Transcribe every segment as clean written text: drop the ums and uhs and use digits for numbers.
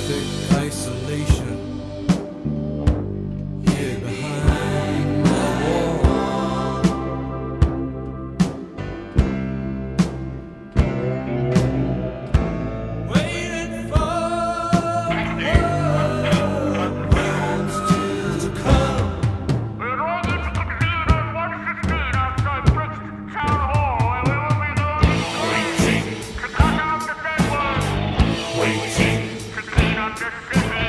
perfect isolation here behind my wall. Waiting for monsters to come. We're all going to convene at 1:15 outside Brixton Town Hall, and we will be going to cut out the dead ones, to clean up the city,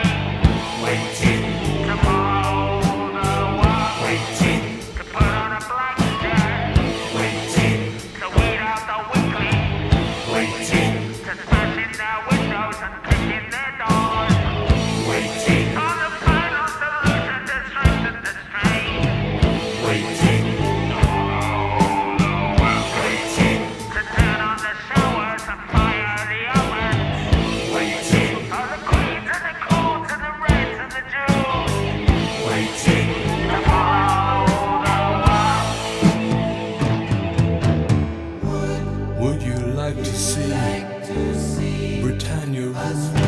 to mow the walls, to put on a black cat, to weed out the weakling, to smash in their windows and kick in their doors, on the final solution to strengthen the strain, to turn on the showers and fire the ovens, all the queens and the coons and the reds and the Jews, to follow the wall. Would you like to see Britannia rule?